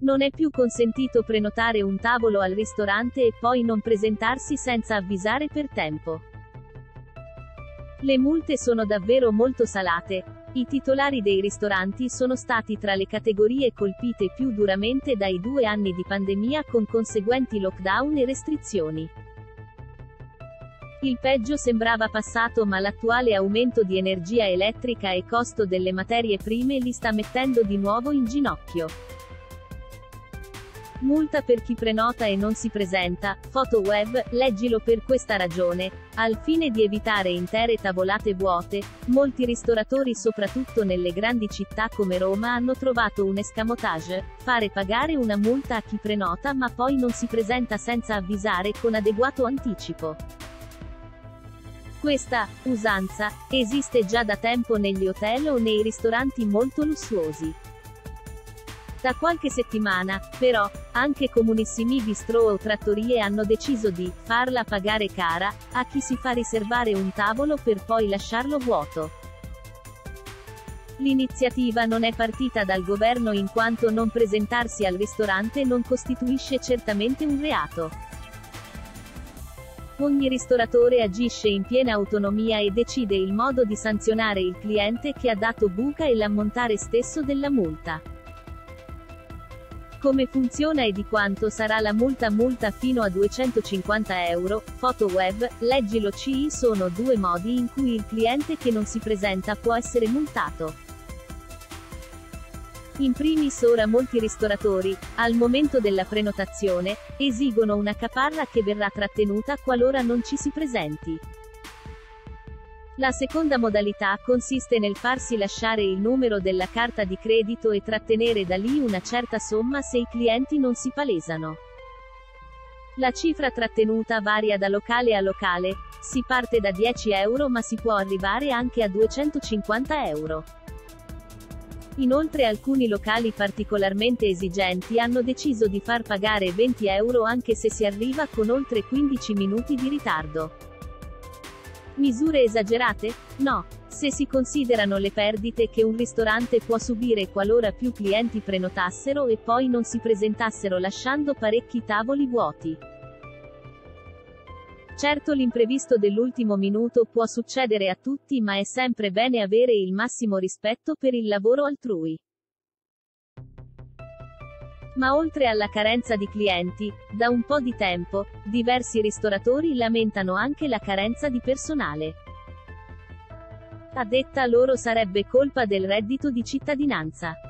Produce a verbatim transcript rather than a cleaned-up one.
Non è più consentito prenotare un tavolo al ristorante e poi non presentarsi senza avvisare per tempo. Le multe sono davvero molto salate. I titolari dei ristoranti sono stati tra le categorie colpite più duramente dai due anni di pandemia con conseguenti lockdown e restrizioni. Il peggio sembrava passato, ma l'attuale aumento di energia elettrica e costo delle materie prime li sta mettendo di nuovo in ginocchio. Multa per chi prenota e non si presenta, foto web, leggilo. Per questa ragione, al fine di evitare intere tavolate vuote, molti ristoratori soprattutto nelle grandi città come Roma hanno trovato un escamotage: fare pagare una multa a chi prenota ma poi non si presenta senza avvisare con adeguato anticipo. Questa usanza esiste già da tempo negli hotel o nei ristoranti molto lussuosi. Da qualche settimana, però, anche comunissimi bistrò o trattorie hanno deciso di farla pagare cara a chi si fa riservare un tavolo per poi lasciarlo vuoto. L'iniziativa non è partita dal governo, in quanto non presentarsi al ristorante non costituisce certamente un reato. Ogni ristoratore agisce in piena autonomia e decide il modo di sanzionare il cliente che ha dato buca e l'ammontare stesso della multa. Come funziona e di quanto sarà la multa? Multa fino a duecentocinquanta euro, foto web, leggilo. Ci sono due modi in cui il cliente che non si presenta può essere multato. In primis, ora molti ristoratori, al momento della prenotazione, esigono una caparra che verrà trattenuta qualora non ci si presenti. La seconda modalità consiste nel farsi lasciare il numero della carta di credito e trattenere da lì una certa somma se i clienti non si palesano. La cifra trattenuta varia da locale a locale, si parte da dieci euro ma si può arrivare anche a duecentocinquanta euro. Inoltre alcuni locali particolarmente esigenti hanno deciso di far pagare venti euro anche se si arriva con oltre quindici minuti di ritardo. Misure esagerate? No, se si considerano le perdite che un ristorante può subire qualora più clienti prenotassero e poi non si presentassero lasciando parecchi tavoli vuoti. Certo, l'imprevisto dell'ultimo minuto può succedere a tutti, ma è sempre bene avere il massimo rispetto per il lavoro altrui. Ma oltre alla carenza di clienti, da un po' di tempo, diversi ristoratori lamentano anche la carenza di personale. A detta loro sarebbe colpa del reddito di cittadinanza.